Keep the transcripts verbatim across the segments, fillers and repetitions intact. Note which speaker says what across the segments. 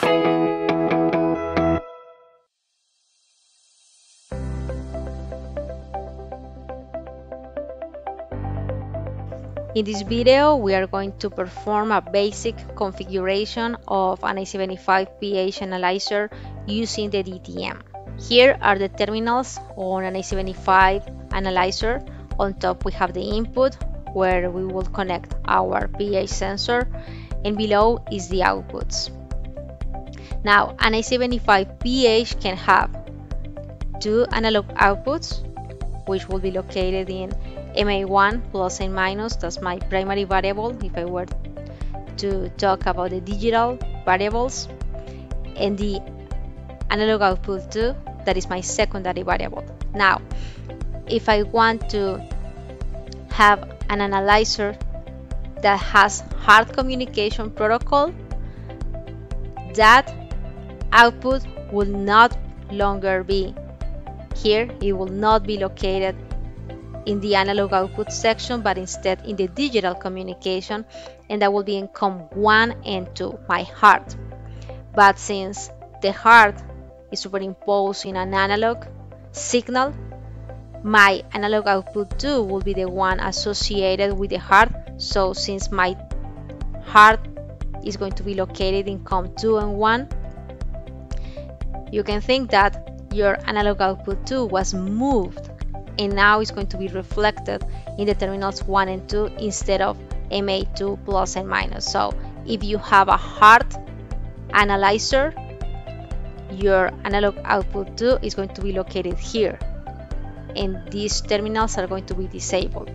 Speaker 1: In this video, we are going to perform a basic configuration of an I seventy-five pH analyzer using the D T M. Here are the terminals on an I seventy-five analyzer. On top we have the input where we will connect our pH sensor, and below is the outputs. Now, an I seventy-five pH can have two analog outputs, which will be located in M A one plus and minus. That's my primary variable if I were to talk about the digital variables, and the analog output two, that is my secondary variable. Now, if I want to have an analyzer that has hard communication protocol, that output will not longer be here. It will not be located in the analog output section, but instead in the digital communication, and that will be in COM one and two, my hard. But since the hard is superimposed in an analog signal, my analog output two will be the one associated with the hard. So since my hard is going to be located in COM two and one, you can think that your analog output two was moved, and now it's going to be reflected in the terminals one and two instead of M A two plus and minus. So if you have a hard analyzer, your analog output two is going to be located here, and these terminals are going to be disabled.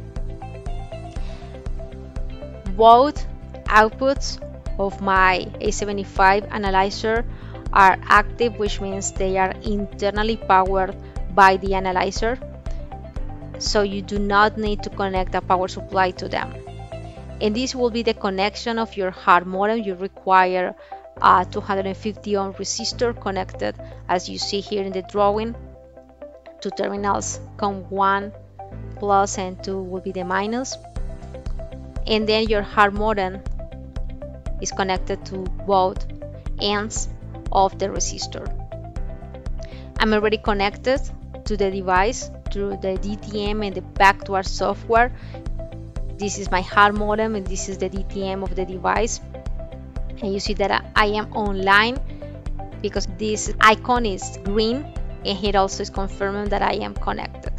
Speaker 1: Both outputs of my I seventy-five analyzer are active, which means they are internally powered by the analyzer, so you do not need to connect a power supply to them. And this will be the connection of your hard modem. You require a two hundred fifty ohm resistor connected, as you see here in the drawing, to terminals COM one plus and two will be the minus, and then your hard modem is connected to both ends of the resistor. I'm already connected to the device through the D T M and the backdoor software. This is my hard modem and this is the D T M of the device, and you see that I am online because this icon is green, and it also is confirming that I am connected.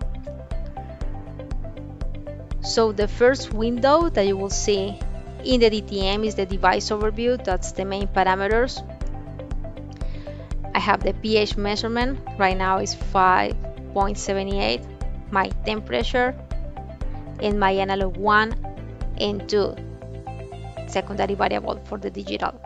Speaker 1: So the first window that you will see in the D T M is the device overview. That's the main parameters. I have the pH measurement. Right now is five point seven eight, my temperature, and my analog one and two, secondary variable for the digital.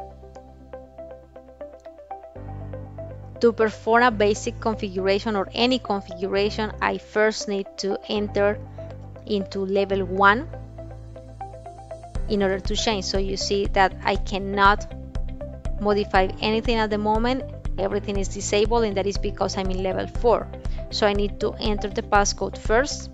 Speaker 1: To perform a basic configuration or any configuration, I first need to enter into level one in order to change. So you see that I cannot modify anything at the moment. Everything is disabled, and that is because I'm in level four. So I need to enter the passcode first.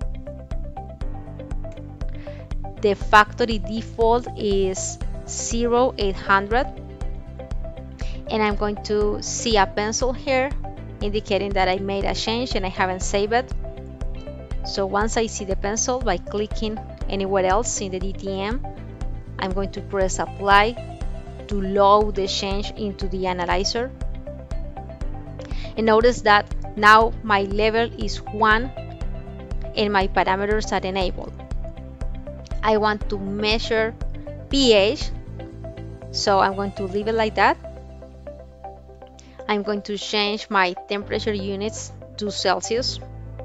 Speaker 1: The factory default is zero eight hundred, and I'm going to see a pencil here indicating that I made a change and I haven't saved it. So once I see the pencil, by clicking anywhere else in the D T M, I'm going to press apply to load the change into the analyzer. And notice that now my level is one and my parameters are enabled. I want to measure pH, so I'm going to leave it like that. I'm going to change my temperature units to Celsius.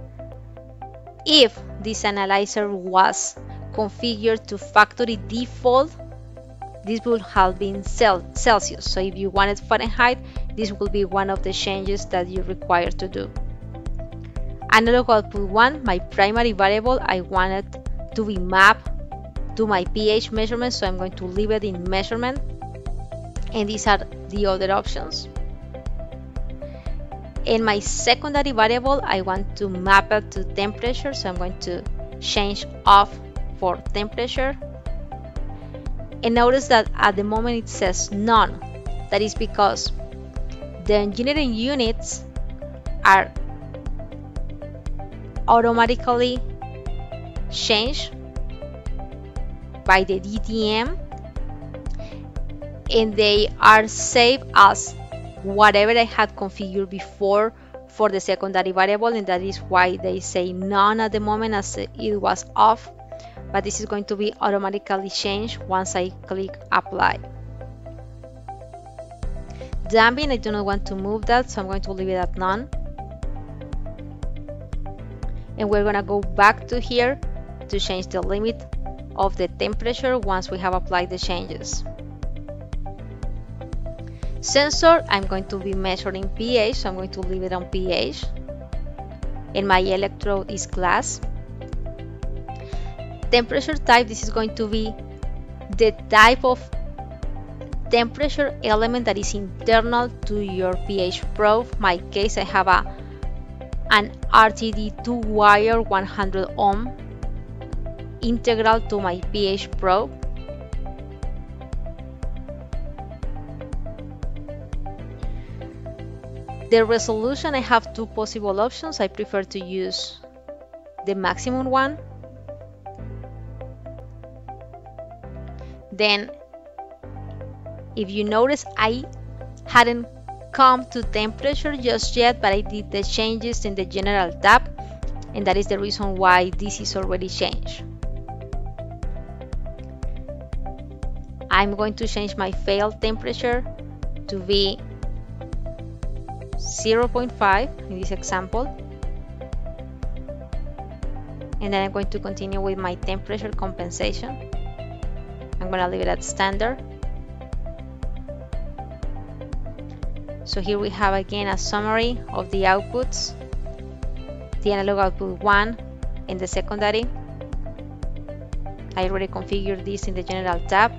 Speaker 1: If this analyzer was configured to factory default, this would have been Celsius. So if you wanted Fahrenheit, this will be one of the changes that you require to do. Analog output one, my primary variable, I wanted to be mapped to my pH measurement, so I'm going to leave it in measurement, and these are the other options. In my secondary variable, I want to map it to temperature, so I'm going to change off for temperature. And notice that at the moment it says none. That is because the engineering units are automatically changed by the D T M, and they are saved as whatever I had configured before for the secondary variable, and that is why they say none at the moment as it was off, but this is going to be automatically changed once I click apply. Damping, I do not want to move that, so I'm going to leave it at none. And we're gonna go back to here to change the limit of the temperature once we have applied the changes. Sensor, I'm going to be measuring pH, so I'm going to leave it on pH. And my electrode is glass. Temperature type, this is going to be the type of temperature element that is internal to your pH probe. In my case, I have a an R T D two wire one hundred ohm integral to my pH probe. The resolution, I have two possible options. I prefer to use the maximum one. Then, if you notice, I hadn't come to temperature just yet, but I did the changes in the general tab, and that is the reason why this is already changed. I'm going to change my fail temperature to be zero point five in this example, and then I'm going to continue with my temperature compensation. I'm going to leave it at standard. So here we have again a summary of the outputs, the analog output one and the secondary. I already configured this in the general tab.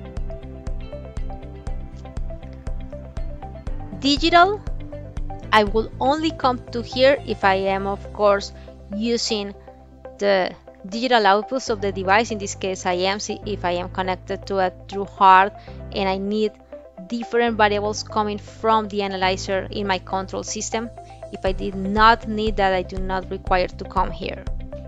Speaker 1: Digital, I will only come to here if I am, of course, using the digital outputs of the device. In this case, I am, see if I am connected to a true hard and I need different variables coming from the analyzer in my control system. If I did not need that, I do not require to come here.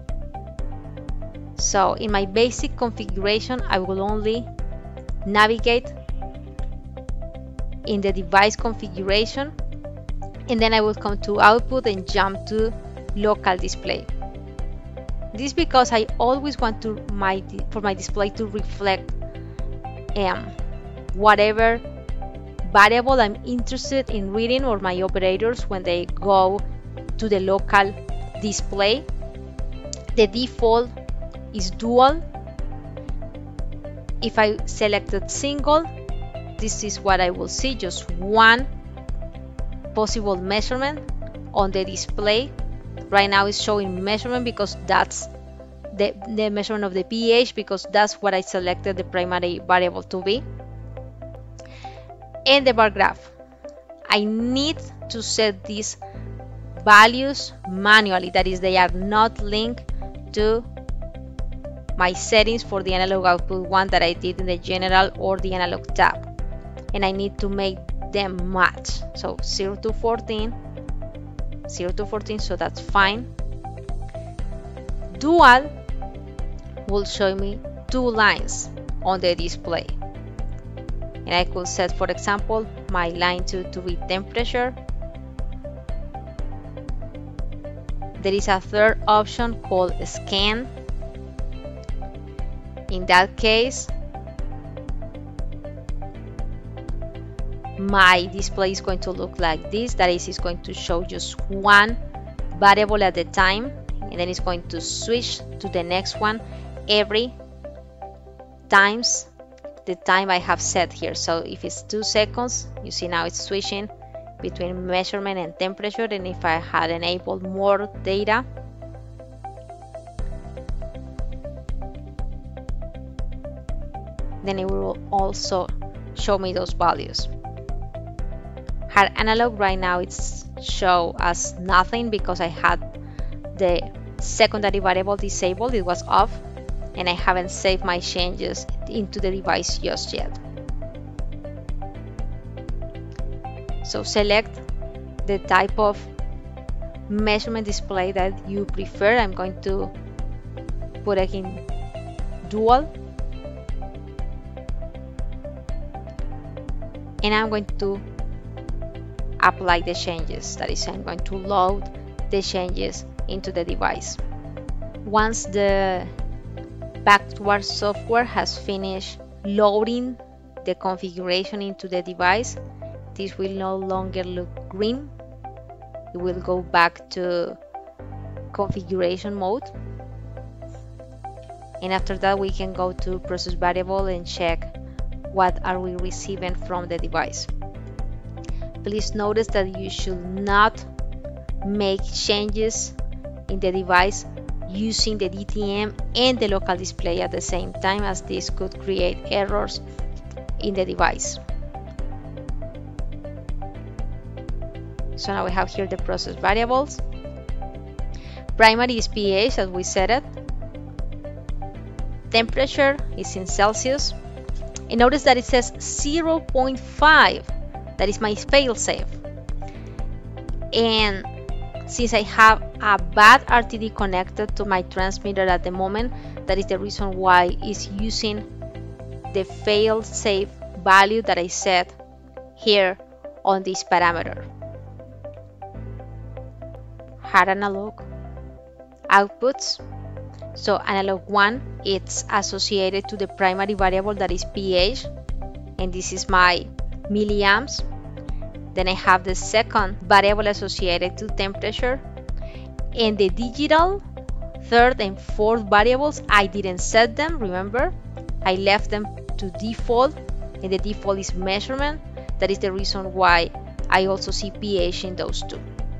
Speaker 1: So in my basic configuration, I will only navigate in the device configuration, and then I will come to output and jump to local display. This is because I always want to my for my display to reflect um, whatever variable I'm interested in reading, or my operators when they go to the local display. The default is dual. If I selected single, this is what I will see, just one possible measurement on the display. Right now it's showing measurement because that's the, the measurement of the pH, because that's what I selected the primary variable to be. And the bar graph, I need to set these values manually, that is, they are not linked to my settings for the analog output one that I did in the general or the analog tab, and I need to make them match. So zero to fourteen, zero to fourteen, so that's fine. Dual will show me two lines on the display, and I could set, for example, my line two to be temperature. There is a third option called scan. In that case, my display is going to look like this. That is, it's going to show just one variable at a time, and then it's going to switch to the next one every times the time I have set here. So if it's two seconds, you see now it's switching between measurement and temperature, and if I had enabled more data, then it will also show me those values. Hard analog, right now it's show as nothing because I had the secondary variable disabled, it was off, and I haven't saved my changes into the device just yet. So select the type of measurement display that you prefer. I'm going to put it in dual, and I'm going to apply the changes. That is, I'm going to load the changes into the device. Once the backward software has finished loading the configuration into the device, this will no longer look green. It will go back to configuration mode. And after that, we can go to process variable and check what are we receiving from the device. Please notice that you should not make changes in the device using the D T M and the local display at the same time, as this could create errors in the device. So now we have here the process variables. Primary is pH, as we said it. Temperature is in Celsius. And notice that it says zero point five. That is my fail-safe. And since I have a bad R T D connected to my transmitter at the moment, that is the reason why it's using the fail-safe value that I set here on this parameter. Hard analog outputs. So analog one, it's associated to the primary variable that is pH, and this is my milliamps. Then I have the second variable associated to temperature, and the digital third and fourth variables, I didn't set them, remember, I left them to default, and the default is measurement. That is the reason why I also see pH in those two.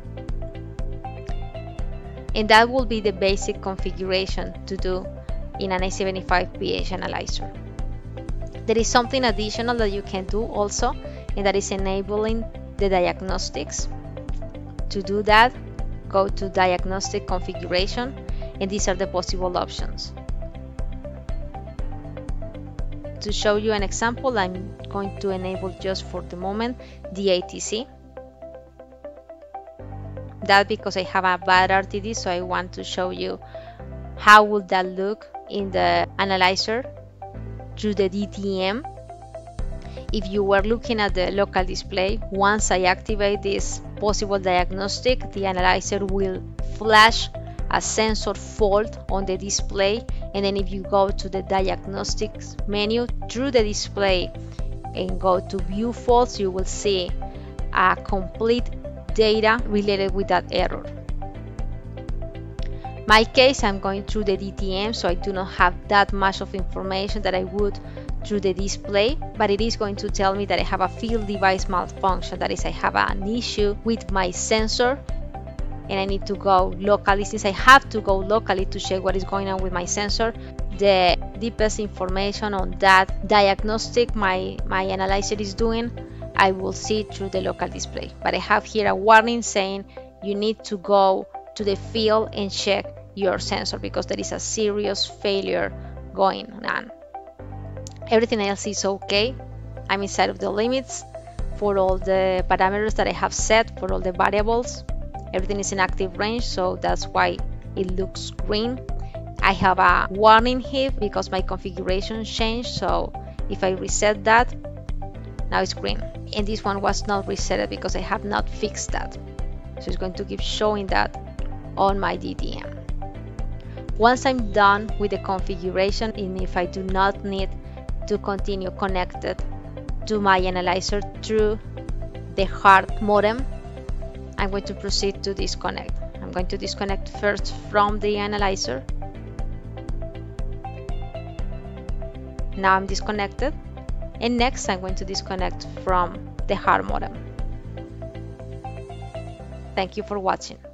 Speaker 1: And that will be the basic configuration to do in an A seventy-five pH analyzer. There is something additional that you can do also, and that is enabling the diagnostics. To do that, go to diagnostic configuration, and these are the possible options. To show you an example, I'm going to enable just for the moment the A T C. That because I have a bad R T D, so I want to show you how would that look in the analyzer through the D T M. If you were looking at the local display, once I activate this possible diagnostic, the analyzer will flash a sensor fault on the display, and then if you go to the diagnostics menu through the display and go to view faults, you will see a complete data related with that error. My case, I'm going through the D T M, so I do not have that much of information that I would through the display, but it is going to tell me that I have a field device malfunction. That is, I have an issue with my sensor, and I need to go locally. Since I have to go locally to check what is going on with my sensor, the deepest information on that diagnostic my, my analyzer is doing, I will see through the local display. But I have here a warning saying you need to go to the field and check your sensor because there is a serious failure going on. Everything else is okay. I'm inside of the limits for all the parameters that I have set for all the variables. Everything is in active range, so that's why it looks green. I have a warning here because my configuration changed, so if I reset that, now it's green. And this one was not reset because I have not fixed that, so it's going to keep showing that on my D T M. Once I'm done with the configuration, and if I do not need to continue connected to my analyzer through the hard modem, I'm going to proceed to disconnect. I'm going to disconnect first from the analyzer. Now I'm disconnected, and next I'm going to disconnect from the hard modem. Thank you for watching.